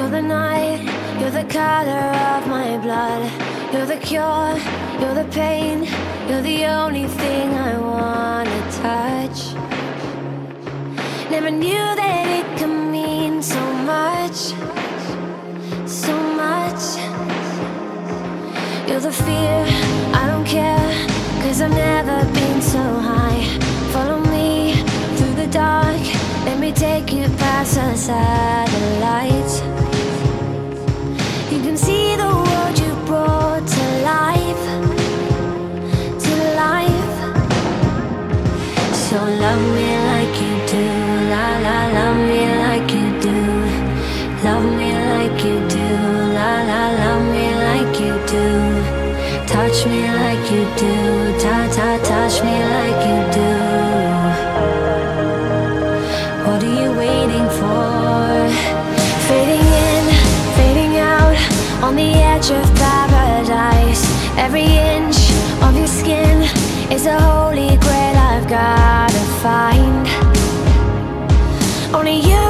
You're the night, you're the color of my blood. You're the cure, you're the pain. You're the only thing I wanna touch. Never knew that it could mean so much, so much. You're the fear, I don't care, 'cause I've never been so high. Follow me through the dark, let me take you past the satellites. You can see the world you brought to life, to life. So love me like you do, la la, love me like you do. Love me like you do, la la, love me like you do. Touch me like you do, ta ta, touch me like you do. What are you waiting for? Fading in, fading out, on the edge of paradise. Every inch of your skin is a holy grail I've gotta find. Only you